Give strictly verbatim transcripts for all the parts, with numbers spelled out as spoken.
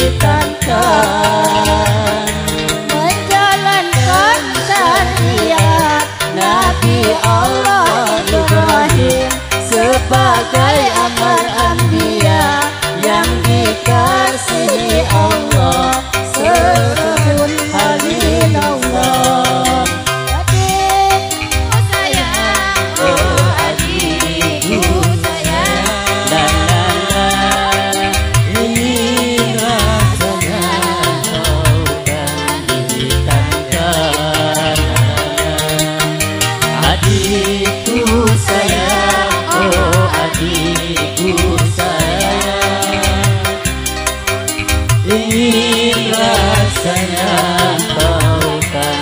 ditangkan, menjalankan syariat Nabi Allah Ibrahim sebagai amal anbiya yang dikasihi Allah serta Halilullah. Adikku sayang, oh adikku sayang, La la la, ini rasanya kau kan ditangkan. Adikku sayang, oh adikku sayang, ini rasanya kau kan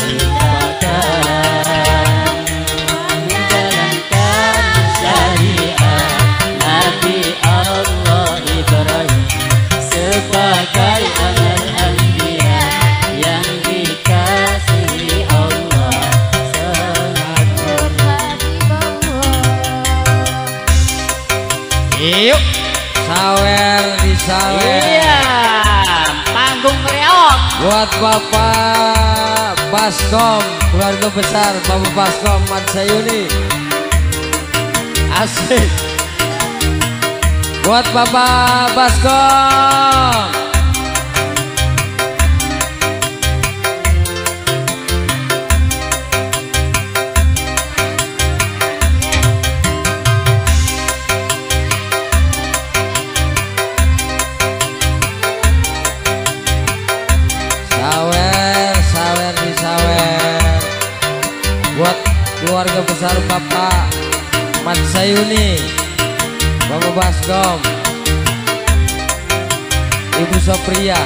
ditangkan, menjalankan syariat Nabi Allah Ibrahim sebagai amal anbiya yang dikasihi Allah sangat hormati bawah. Yuk, sawer di sawer. Iya, panggung reok Buat Bapak Baskom, keluarga besar Bapak Baskom Mat Sayuni. Asik. Buat Bapak Baskom. Sawer, sawer di sawer. Buat keluarga besar Bapak Mat Sayuni, Bapak Baskom, Ibu Sopria.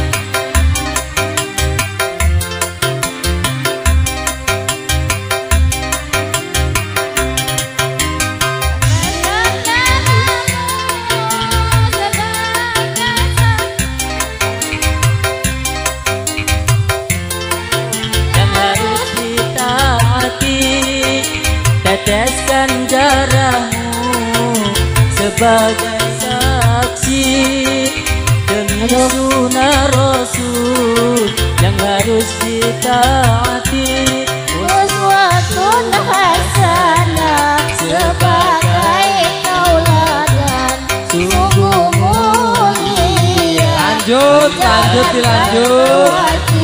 yang harus ditaati, teteskan darahmu sebagai saksi demi sunnah Rasul yang harus ditaati. Uswatun hasanah sebagai tauladan sungguh mulia. Lanjut, lanjut, dilanjut.